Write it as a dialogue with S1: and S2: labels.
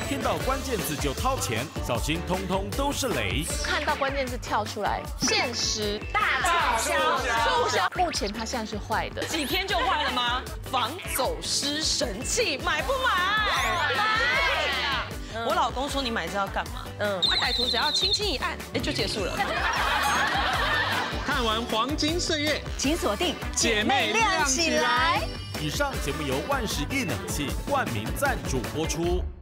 S1: 听到关键字就掏钱，小心通通都是雷。
S2: 看到关键字跳出来，限时大促销，目前它现在是坏的，
S3: 几天就坏了吗？防走失神器，买不买？买！我老公说你买这要干嘛？他歹徒只要轻轻一按，就结束了。
S4: 看完黄金岁月，
S5: 请锁定
S4: 姐妹亮起来。
S1: 以上节目由万事易冷气冠名赞助播出。